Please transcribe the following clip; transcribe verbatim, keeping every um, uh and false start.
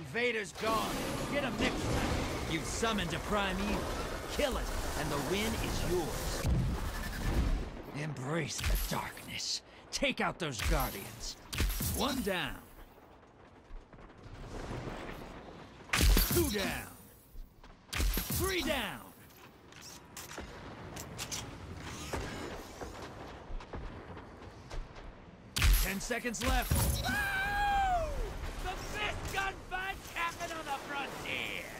invader's gone. Get him next time. You've summoned a primeval. Kill it, and the win is yours. Embrace the darkness. Take out those guardians. One down. Two down. Three down. Ten seconds left. Woo! The best gunfights happen on the frontier!